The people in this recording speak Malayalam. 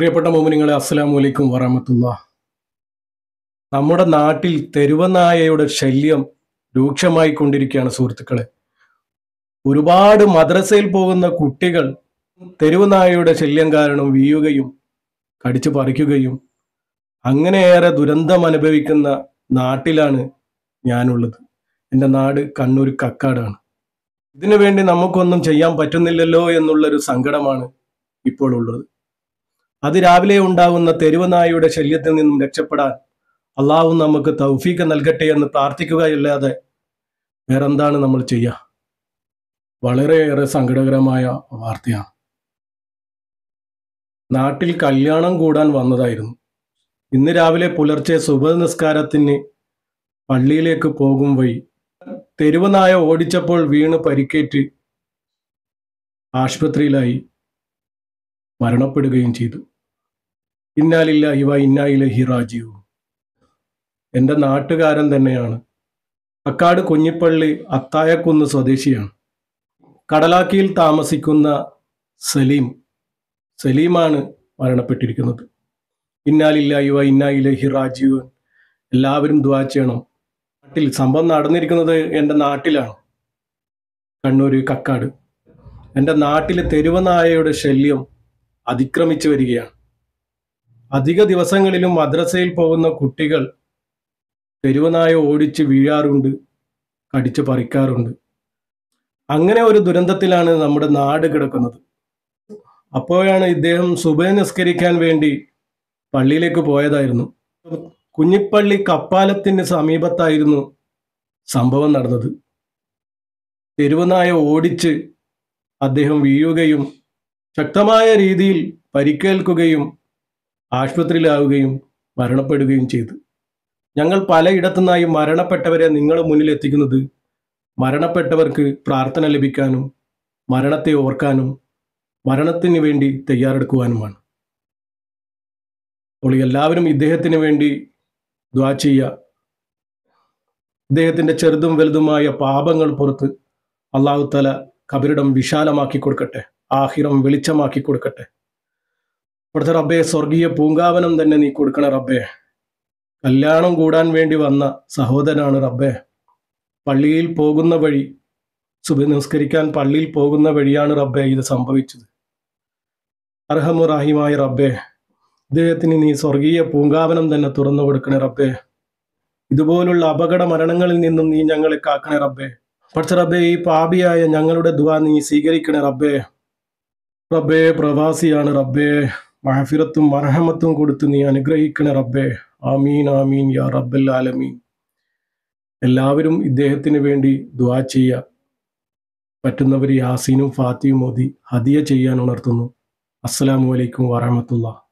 പ്രിയപ്പെട്ട മോമിനിങ്ങളെ, അസ്സലാമു അലൈക്കും വറഹ്മത്തുള്ളാഹി. നമ്മുടെ നാട്ടിൽ തെരുവനായയുടെ ശല്യം രൂക്ഷമായി കൊണ്ടിരിക്കുകയാണ് സുഹൃത്തുക്കളെ. ഒരുപാട് മദ്രസയിൽ പോകുന്ന കുട്ടികൾ തെരുവനായയുടെ ശല്യം കാരണം വീഴുകയും കടിച്ചു പറിക്കുകയും അങ്ങനെയേറെ ദുരന്തം അനുഭവിക്കുന്ന നാട്ടിലാണ് ഞാനുള്ളത്. എൻ്റെ നാട് കണ്ണൂർ കക്കാടാണ്. ഇതിനു വേണ്ടി നമുക്കൊന്നും ചെയ്യാൻ പറ്റുന്നില്ലല്ലോ എന്നുള്ളൊരു സങ്കടമാണ് ഇപ്പോൾ ഉള്ളത്. അതിരാവിലെ ഉണ്ടാകുന്ന തെരുവനായയുടെ ശല്യത്തിൽ നിന്നും രക്ഷപ്പെടാൻ അള്ളാഹു നമുക്ക് തൗഫീഖ് നൽകട്ടെ എന്ന് പ്രാർത്ഥിക്കുകയല്ലാതെ വേറെന്താണ് നമ്മൾ ചെയ്യുക? വളരെയേറെ സങ്കടകരമായ വാർത്തയാണ്. നാട്ടിൽ കല്യാണം കൂടാൻ വന്നതായിരുന്നു. ഇന്ന് രാവിലെ പുലർച്ചെ സുബഹ് നിസ്കാരത്തിന് പള്ളിയിലേക്ക് പോകും വഴി തെരുവനായ ഓടിച്ചപ്പോൾ വീണ് പരിക്കേറ്റ് ആശുപത്രിയിലായി മരണപ്പെടുകയും ചെയ്തു. ഇന്നാലില്ലാഹി വ ഇന്നാ ഇലൈഹി റാജിഊൻ. എൻ്റെ നാട്ടുകാരൻ തന്നെയാണ്. കക്കാട് കുഞ്ഞിപ്പള്ളി അത്തായക്കുന്ന് സ്വദേശിയാണ്. കടലാക്കിയിൽ താമസിക്കുന്ന സലീമാണ് മരണപ്പെട്ടിരിക്കുന്നത്. ഇന്നാലില്ലാഹി വ ഇന്നാ ഇലൈഹി റാജിഊൻ. എല്ലാവരും ദുആ ചെയ്യണം. നാട്ടിൽ സംഭവം നടന്നിരിക്കുന്നത് എൻ്റെ നാട്ടിലാണ്, കണ്ണൂർ കക്കാട്. എൻ്റെ നാട്ടിൽ തെരുവനായയുടെ ശല്യം അതിക്രമിച്ചു വരികയാണ്. അധിക ദിവസങ്ങളിലും മദ്രസയിൽ പോകുന്ന കുട്ടികൾ തെരുവനായ ഓടിച്ച് വീഴാറുണ്ട്, കടിച്ചു പറിക്കാറുണ്ട്. അങ്ങനെ ഒരു ദുരന്തത്തിലാണ് നമ്മുടെ നാട് കിടക്കുന്നത്. അപ്പോഴാണ് ഇദ്ദേഹം സുബഹ് നിസ്കരിക്കാൻ വേണ്ടി പള്ളിയിലേക്ക് പോയതായിരുന്നു. കുഞ്ഞിപ്പള്ളി കപ്പാലത്തിന് സമീപത്തായിരുന്നു സംഭവം നടന്നത്. തെരുവനായ ഓടിച്ച് അദ്ദേഹം വീഴുകയും ശക്തമായ രീതിയിൽ പരിക്കേൽക്കുകയും ആശുപത്രിയിലാവുകയും മരണപ്പെടുകയും ചെയ്തു. ഞങ്ങൾ പലയിടത്തുനിന്നായി മരണപ്പെട്ടവരെ നിങ്ങളുടെ മുന്നിൽ എത്തിക്കുന്നത് മരണപ്പെട്ടവർക്ക് പ്രാർത്ഥന ലഭിക്കാനും മരണത്തെ ഓർക്കാനും മരണത്തിന് വേണ്ടി തയ്യാറെടുക്കുവാനുമാണ്. അപ്പോൾ എല്ലാവരും ഇദ്ദേഹത്തിന് വേണ്ടി ദുആ ചെയ്യുക. ഇദ്ദേഹത്തിൻ്റെ ചെറുതും വലുതുമായ പാപങ്ങൾ പുറത്ത് അല്ലാഹു തആല ഖബറിടം വിശാലമാക്കി കൊടുക്കട്ടെ, ആഖിറം വെളിച്ചമാക്കി കൊടുക്കട്ടെ. അവിടുത്തെ റബ്ബേ, സ്വർഗീയ പൂങ്കാവനം തന്നെ നീ കൊടുക്കണേ റബ്ബേ. കല്യാണം കൂടാൻ വേണ്ടി വന്ന സഹോദരനാണ് റബ്ബേ. പള്ളിയിൽ പോകുന്ന വഴി, സുബഹ് നിസ്കരിക്കാൻ പള്ളിയിൽ പോകുന്ന വഴിയാണ് റബ്ബേ ഇത് സംഭവിച്ചത്. അർഹമുർ-റഹീമായ റബ്ബേ, ഇദ്ദേഹത്തിന് നീ സ്വർഗീയ പൂങ്കാവനം തന്നെ തുറന്നു കൊടുക്കണേ റബ്ബേ. ഇതുപോലുള്ള അപകട മരണങ്ങളിൽ നിന്നും നീ ഞങ്ങളെ കാക്കണേ റബ്ബേ. പക്ഷേ റബ്ബേ, ഈ പാപിയായ ഞങ്ങളുടെ ദുആ നീ സ്വീകരിക്കണേ റബ്ബേ. റബ്ബേ, പ്രവാസിയാണ് റബ്ബേ, മഹഫിറത്തും മർഹമത്തും കൊടുത്ത് നീ അനുഗ്രഹിക്കണേ റബ്ബേ. ആമീൻ ആമീൻ യാ റബ്ബൽ ആലമീൻ. എല്ലാവരും ഇദ്ദേഹത്തിന് വേണ്ടി ദുആ ചെയ്യുക. പറ്റുന്നവർ യാസീനും ഫാത്തിയും ഓതി ഹദിയ ചെയ്യാൻ ഉണർത്തുന്നു. അസ്സലാമു അലൈക്കും വറഹ്മത്തുള്ളാഹി.